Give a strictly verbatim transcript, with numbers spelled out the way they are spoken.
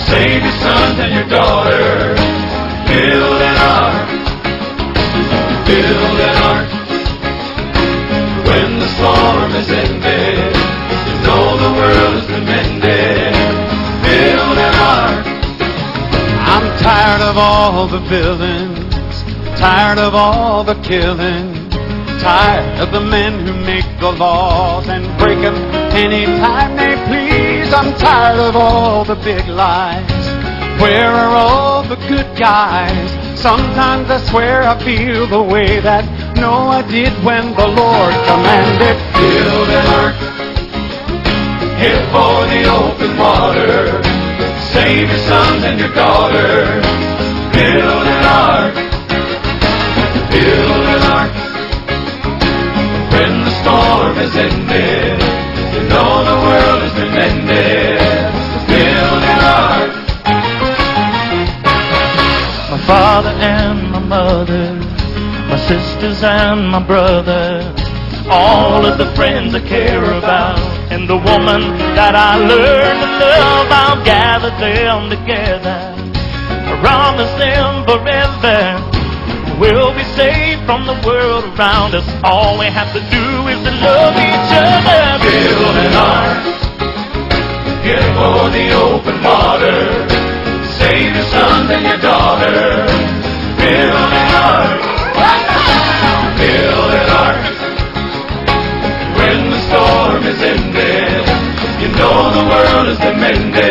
Save your sons and your daughters. Build an ark. Build an ark. When the storm is ended, you know the world has been mended. Build an ark. I'm tired of all the villains, tired of all the killing, tired of the men who make the laws and break them anytime they please. I'm tired of all the big lies. Where are all the good guys? Sometimes I swear I feel the way that Noah did when the Lord commanded. Build an ark. Head for the open water. Save your sons and your daughters. Build an ark. Build an ark. When the storm is ended, you know the world has been mended. Build an ark. My father and my mother, my sisters and my brother, all of the friends I care about, and the woman that I learned to love, I'll gather them together, promise them forever. We'll be safe from the world around us. All we have to do is to love each other. Build an ark. Get for the open water. Save your sons and your daughters. Build an ark. Build an ark. When the storm is ended, you know the world has been mended.